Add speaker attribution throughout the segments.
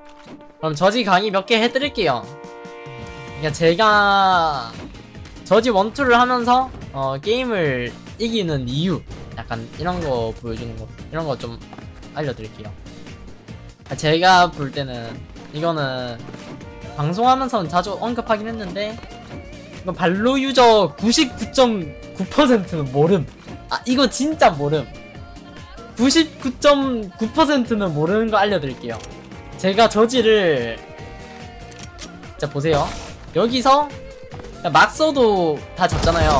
Speaker 1: 그럼 저지 강의 몇 개 해드릴게요. 그러니까 제가 저지 1, 2를 하면서 게임을 이기는 이유 약간 이런거 보여주는 거, 이런거 좀 알려드릴게요. 제가 볼 때는 이거는 방송하면서는 자주 언급하긴 했는데, 이거 발로 유저 99.9%는 모름. 아, 이거 진짜 모름. 99.9%는 모르는 거 알려드릴게요. 제가 저지를, 자 보세요. 여기서 막 써도 다 잡잖아요.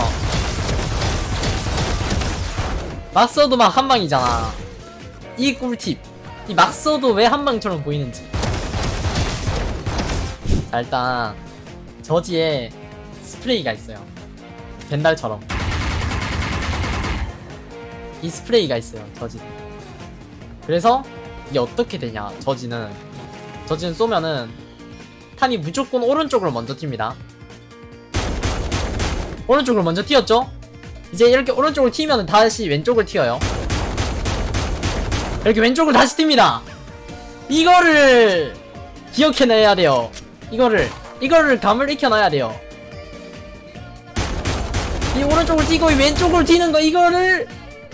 Speaker 1: 막 써도 막 한방이잖아. 이 꿀팁. 이 막 써도 왜 한방처럼 보이는지. 자, 일단 저지에 스프레이가 있어요. 벤달처럼 이 스프레이가 있어요, 저지는. 그래서 이게 어떻게 되냐, 저지는 쏘면은 탄이 무조건 오른쪽으로 먼저 튑니다. 오른쪽으로 먼저 튀었죠? 이제 이렇게 오른쪽으로 튀면은 다시 왼쪽을 튀어요. 이렇게 왼쪽을 다시 튑니다. 이거를 기억해내야 돼요. 이거를 감을 익혀놔야 돼요. 이 오른쪽을 튀고 이 왼쪽으로 튀는 거, 이거를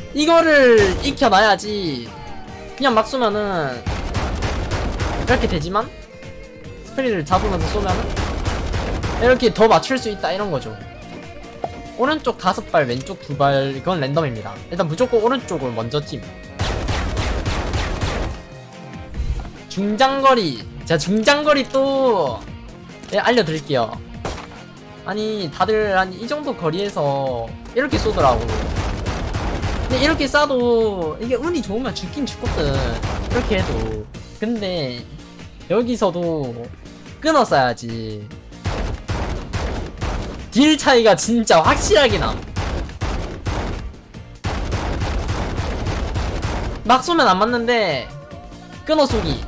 Speaker 1: 익혀놔야지. 그냥 막 쏘면은 이렇게 되지만, 스프레이를 잡으면서 쏘면은 이렇게 더 맞출 수 있다, 이런 거죠. 오른쪽 5발, 왼쪽 2발, 이건 랜덤입니다. 일단 무조건 오른쪽을 먼저 팀. 중장거리. 제가 중장거리 또 알려드릴게요. 아니, 다들 한 이 정도 거리에서 이렇게 쏘더라고. 근데 이렇게 쏴도 이게 운이 좋으면 죽긴 죽거든, 이렇게 해도. 근데 여기서도 끊어 쏴야지. 딜 차이가 진짜 확실하게 남. 막 쏘면 안 맞는데 끊어 쏘기,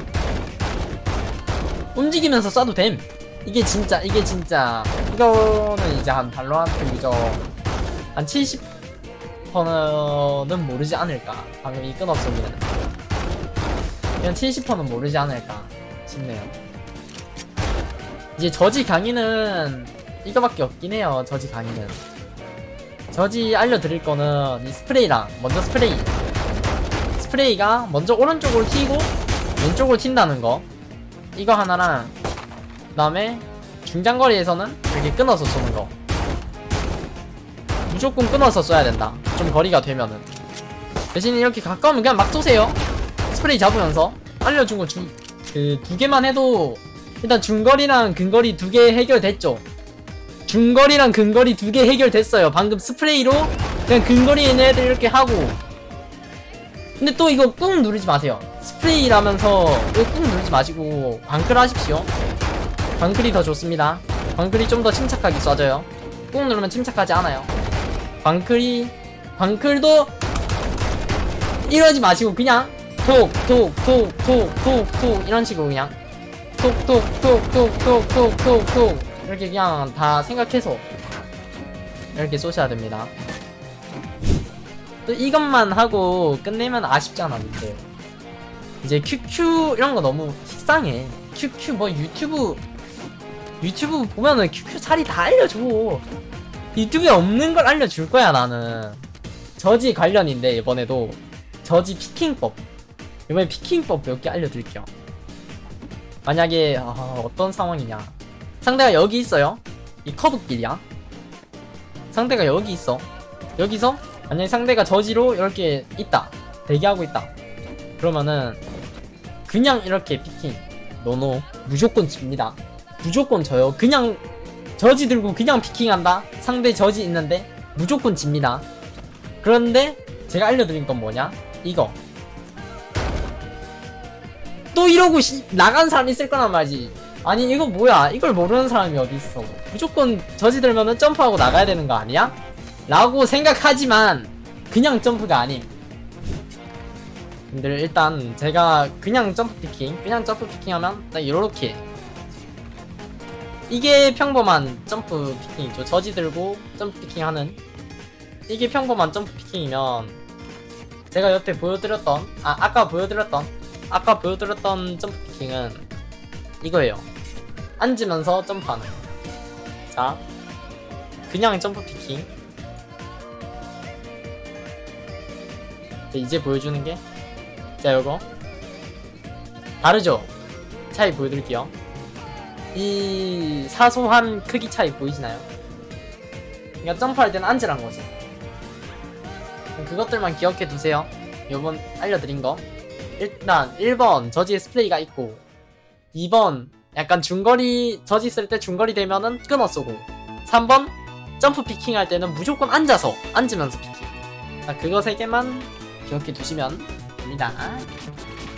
Speaker 1: 움직이면서 쏴도 됨. 이게 진짜 이거는 이제 한 발로란트 유저 한 70%는 모르지 않을까. 방금 이 끊어 쏘기는 그냥 70%는 모르지 않을까 싶네요. 이제 저지 강의는 이거밖에 없긴 해요. 저지 강의는, 저지 알려드릴 거는 이 스프레이랑, 먼저 스프레이가 먼저 오른쪽으로 튀고 왼쪽으로 튄다는 거, 이거 하나랑, 그 다음에 중장거리에서는 이렇게 끊어서 쏘는 거. 무조건 끊어서 쏘야 된다, 좀 거리가 되면은. 대신 이렇게 가까우면 그냥 막 쏘세요. 스프레이 잡으면서. 알려준 거 그 2개만 해도 일단 중거리랑 근거리 2개 해결됐죠. 중거리랑 근거리 2개 해결됐어요. 방금 스프레이로 그냥 근거리에 있는 애들 이렇게 하고. 근데 또 이거 꾹 누르지 마세요. 스프레이라면서 이거 꾹 누르지 마시고 광클 하십시오. 광클이 더 좋습니다. 광클이 좀 더 침착하게 쏴져요. 꾹 누르면 침착하지 않아요. 광클도 이러지 마시고 그냥 톡 이런 식으로 그냥 톡 이렇게 그냥 다 생각해서 이렇게 쏘셔야 됩니다. 또 이것만 하고 끝내면 아쉽잖아, 근데. 이제 QQ 이런 거 너무 식상해. QQ 뭐 유튜브 보면은 QQ 자리 다 알려줘. 유튜브에 없는 걸 알려줄 거야, 나는. 저지 관련인데, 이번에도 저지 피킹법, 이번에 피킹법 몇 개 알려드릴게요. 만약에 어떤 상황이냐, 상대가 여기 있어요. 이 커브길이야. 상대가 여기 있어. 여기서 만약에 상대가 저지로 이렇게 있다, 대기하고 있다, 그러면은 그냥 이렇게 피킹, 노노, 무조건 집니다. 무조건 져요. 그냥 저지 들고 그냥 피킹한다, 상대 저지 있는데 무조건 집니다. 그런데 제가 알려드린 건 뭐냐, 이거. 또 이러고 나간 사람 있을 거란 말이지. 아니 이거 뭐야, 이걸 모르는 사람이 어디있어. 무조건 저지 들면은 점프하고 나가야 되는 거 아니야? 라고 생각하지만 그냥 점프가 아님. 근데 일단 제가 그냥 점프 피킹 하면 딱 이렇게, 이게 평범한 점프 피킹이죠. 저지 들고 점프 피킹 하는, 이게 평범한 점프 피킹이면 제가 여태 보여드렸던, 아까 보여드렸던 아까 보여드렸던 점프 피킹은 이거예요. 앉으면서 점프하는 거. 자, 그냥 점프 피킹. 이제 보여주는 게, 자, 요거 다르죠? 차이 보여드릴게요. 이 사소한 크기 차이 보이시나요? 그러니까 점프할 때는 앉으란 거지. 그것들만 기억해 두세요. 요번 알려드린 거. 일단 1번 저지의 스프레이가 있고, 2번 약간 중거리 저지 쓸 때 중거리 되면은 끊어 쏘고, 3번 점프 피킹 할 때는 무조건 앉아서 앉으면서 피킹. 자, 그거 3개만 기억해 두시면 됩니다.